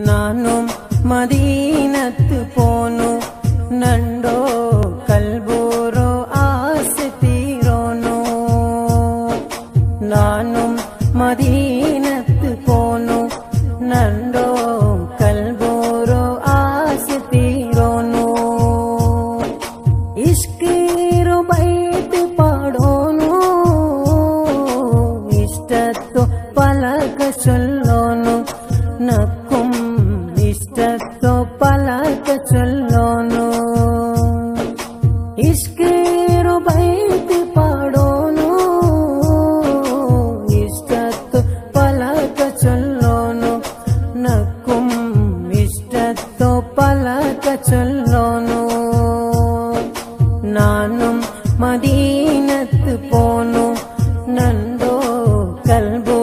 നാനും മദീനത്ത് പോന്നു നണ്ടോ കൽബൂറോ ആസ തീരോന്നു നാനും മദീനത്ത് പോന്നു നണ്ടോ കൽബൂറോ ആസ തീരോന്നു ഇഷ്കീറു ബൈത്ത് പാടോന്നു ഇഷ്ടത്തോ പലക ചൊല്ലോന്നു നക്കും ഇഷ്ടത്തോ പലക ചൊല്ലോന്നു ഇഷ്കീറു ബൈത്ത് പാടോന്നു ഇഷ്ടത്തോ പലക ചൊല്ലോന്നു നക്കും ഇഷ്ടത്തോ പലക ചൊല്ലോന്നു നാനും മദീനത്ത് പോന്നു നണ്ടോ കൽബു